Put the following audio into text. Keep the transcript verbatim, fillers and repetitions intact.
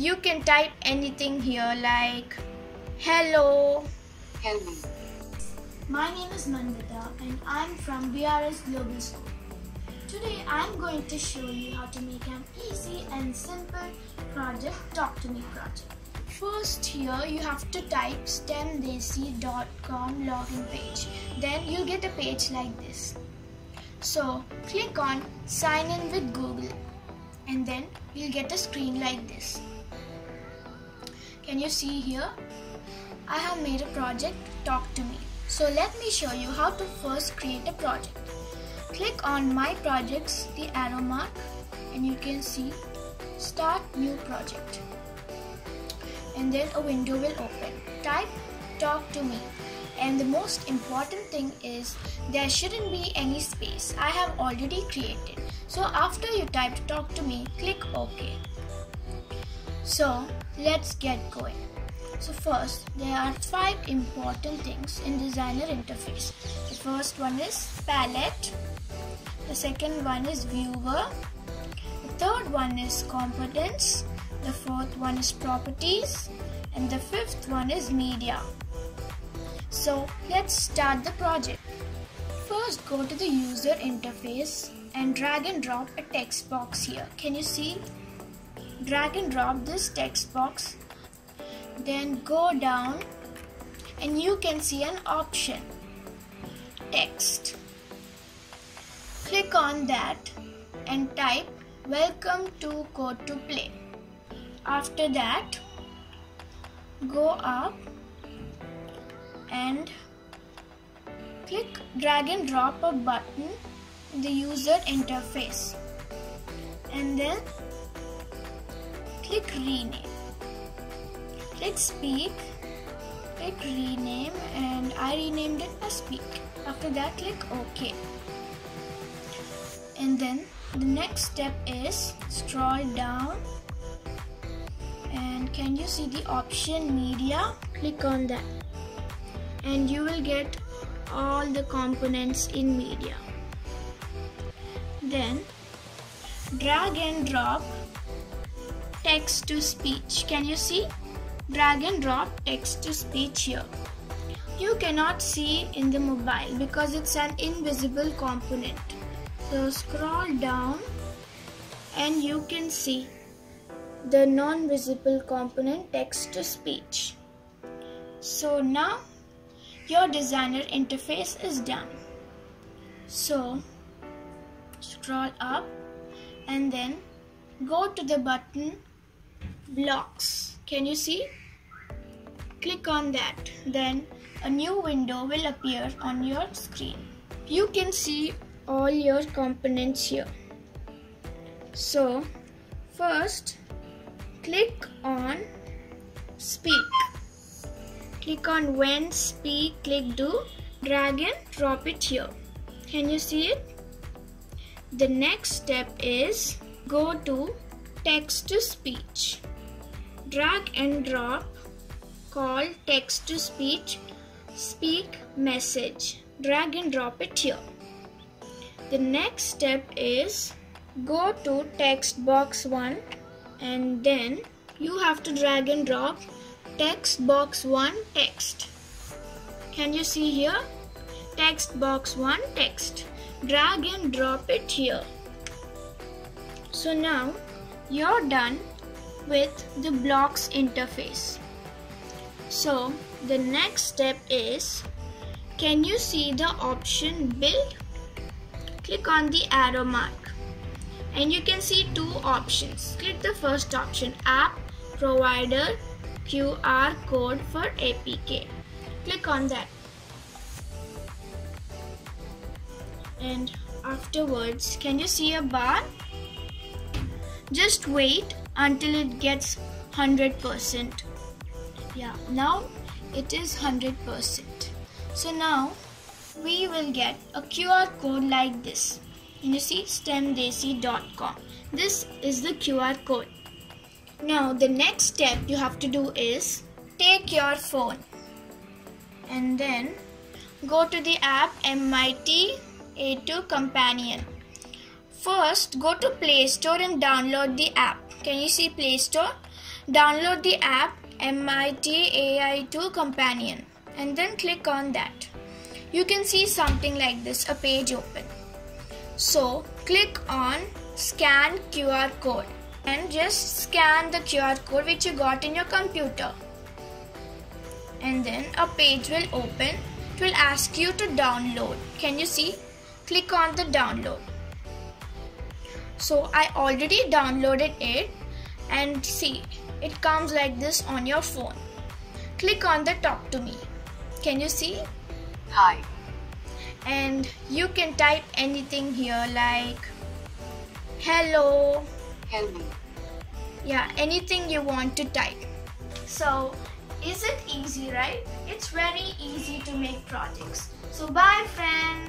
You can type anything here like hello. Hello. My name is Mandita and I'm from B R S Global School. Today I'm going to show you how to make an easy and simple project Talk to Me project. First here you have to type stemdesi dot com login page. Then you'll get a page like this. So click on sign in with Google and then you'll get a screen like this. Can you see here? I have made a project Talk to Me. So let me show you how to first create a project. Click on My Projects, the arrow mark, and you can see Start New Project. And then a window will open. Type Talk to Me. And the most important thing is there shouldn't be any space. I have already created. So after you type Talk to Me, click OK. So let's get going. So first, there are five important things in designer interface. The first one is palette. The second one is viewer. The third one is components. The fourth one is properties. And the fifth one is media. So let's start the project. First, go to the user interface and drag and drop a text box here. Can you see? Drag and drop this text box. Then go down and you can see an option, text. Click on that and type welcome to Code to Play. After that, go up and click drag and drop a button in the user interface and then click rename. Click speak, click rename, and I renamed it as speak. After that, click OK. And then the next step is scroll down and can you see the option media? Click on that and you will get all the components in media. Then drag and drop text to speech. Can you see? Drag and drop text to speech here. You cannot see in the mobile because it's an invisible component. So scroll down and you can see the non-visible component text to speech. So now your designer interface is done. So scroll up and then go to the button blocks. Can you see? Click on that. Then a new window will appear on your screen. You can see all your components here. So first click on speak. Click on when speak, click do, drag and drop it here. Can you see it? The next step is go to text to speech. Drag and drop call text to speech speak message. Drag and drop it here. The next step is go to text box one and then you have to drag and drop text box one text. Can you see here? Text box one text. Drag and drop it here. So now you're done with the blocks interface. So the next step is, can you see the option build? Click on the arrow mark and you can see two options. Click the first option, app provider Q R code for A P K. Click on that and afterwards, can you see a bar? Just wait until it gets one hundred percent. Yeah, now it is one hundred percent. So now we will get a Q R code like this. Can you see? stemdesi dot com. This is the Q R code. Now the next step you have to do is take your phone and then go to the app M I T A two Companion. First, go to Play Store and download the app. Can you see Play Store? Download the app M I T A I two Companion and then click on that. You can see something like this, a page open. So click on scan Q R code and just scan the Q R code which you got in your computer. And then a page will open. It will ask you to download. Can you see? Click on the download. So I already downloaded it, and see, it comes like this on your phone. Click on the talk to me. Can you see? Hi. And you can type anything here like hello. Help me. Yeah, anything you want to type. So, is it easy, right? It's very easy to make projects. So, bye friends.